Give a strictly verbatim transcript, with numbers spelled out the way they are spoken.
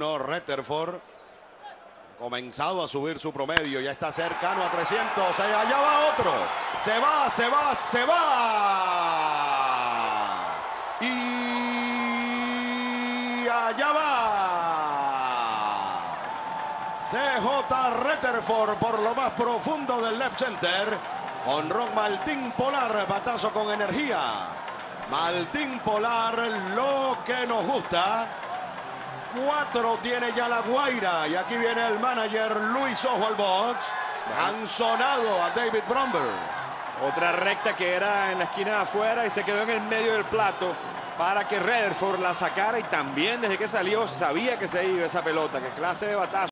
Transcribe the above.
No, Rutherford ha comenzado a subir su promedio, ya está cercano a trescientos, allá va otro, se va, se va, se va, y allá va, C J Rutherford por lo más profundo del left center, con Ron Martín Polar, batazo con energía, Martín Polar, lo que nos gusta. Cuatro tiene ya la Guaira. Y aquí viene el manager Luis Ojo al box. Han sonado a David Bromberg. Otra recta que era en la esquina de afuera y se quedó en el medio del plato para que Rutherford la sacara. Y también desde que salió sabía que se iba esa pelota. Qué clase de batazo.